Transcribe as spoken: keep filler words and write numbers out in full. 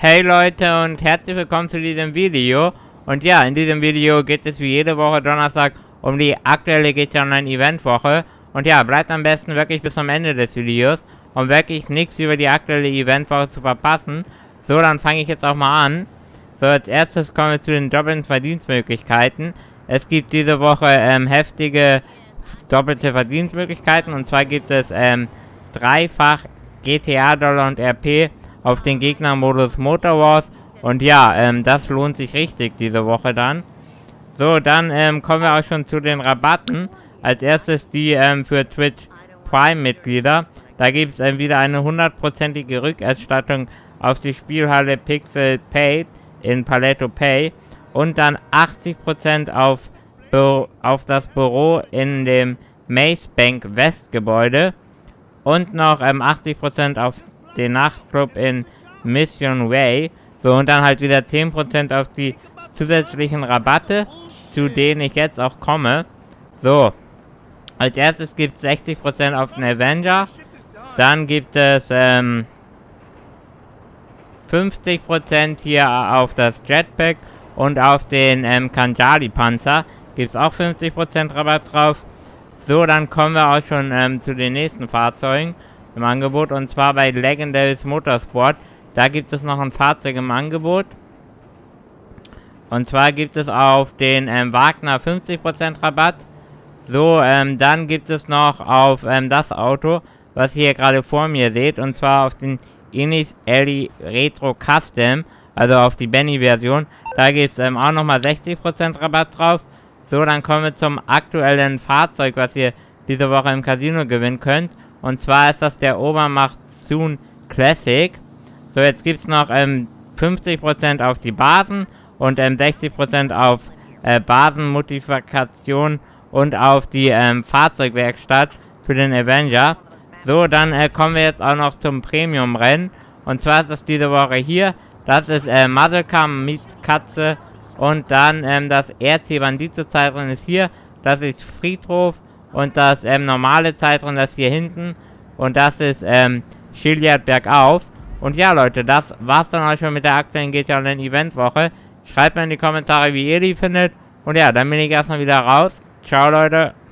Hey Leute und herzlich willkommen zu diesem Video. Und ja, in diesem Video geht es wie jede Woche Donnerstag um die aktuelle G T A Online Event Woche. Und ja, bleibt am besten wirklich bis zum Ende des Videos, um wirklich nichts über die aktuelle Event Woche zu verpassen. So, dann fange ich jetzt auch mal an. So, als erstes kommen wir zu den doppelten Verdienstmöglichkeiten. Es gibt diese Woche ähm, heftige doppelte Verdienstmöglichkeiten. Und zwar gibt es ähm, dreifach G T A-Dollar und R P auf den Gegnermodus Motor Wars. Und ja, ähm, das lohnt sich richtig diese Woche dann. So, dann ähm, kommen wir auch schon zu den Rabatten. Als erstes die ähm, für Twitch Prime-Mitglieder. Da gibt es ähm, wieder eine hundertprozentige Rückerstattung auf die Spielhalle Pixel Pay in Paletto Pay. Und dann achtzig Prozent auf, auf das Büro in dem Maze Bank West Gebäude. Und noch ähm, achtzig Prozent auf den Nachtclub in Mission Way. So, und dann halt wieder zehn Prozent auf die zusätzlichen Rabatte, zu denen ich jetzt auch komme. So, als erstes gibt es sechzig Prozent auf den Avenger. Dann gibt es ähm, fünfzig Prozent hier auf das Jetpack. Und auf den ähm, Kanjali Panzer gibt es auch fünfzig Prozent Rabatt drauf. So, dann kommen wir auch schon ähm, zu den nächsten Fahrzeugen im Angebot. Und zwar bei Legendaries Motorsport. Da gibt es noch ein Fahrzeug im Angebot. Und zwar gibt es auf den ähm, Wagner fünfzig Prozent Rabatt. So, ähm, dann gibt es noch auf ähm, das Auto, was ihr hier gerade vor mir seht. Und zwar auf den Inis Ellie Retro Custom. Also auf die Benny-Version. Da gibt es ähm, auch nochmal sechzig Prozent Rabatt drauf. So, dann kommen wir zum aktuellen Fahrzeug, was ihr diese Woche im Casino gewinnen könnt. Und zwar ist das der Obermacht Zoom Classic. So, jetzt gibt es noch ähm, fünfzig Prozent auf die Basen und ähm, sechzig Prozent auf äh, Basenmodifikation und auf die ähm, Fahrzeugwerkstatt für den Avenger. So, dann äh, kommen wir jetzt auch noch zum Premium-Rennen. Und zwar ist das diese Woche hier. Das ist äh, Muzzlecar meets Katze. Und dann ähm, das R C Bandito-Zeitrennen ist hier. Das ist Friedhof. Und das ähm, normale Zeitrennen, das hier hinten. Und das ist ähm, Schilliard bergauf. Und ja, Leute, das war's dann auch schon mit der aktuellen G T A Online Event Woche. Schreibt mir in die Kommentare, wie ihr die findet. Und ja, dann bin ich erstmal wieder raus. Ciao, Leute.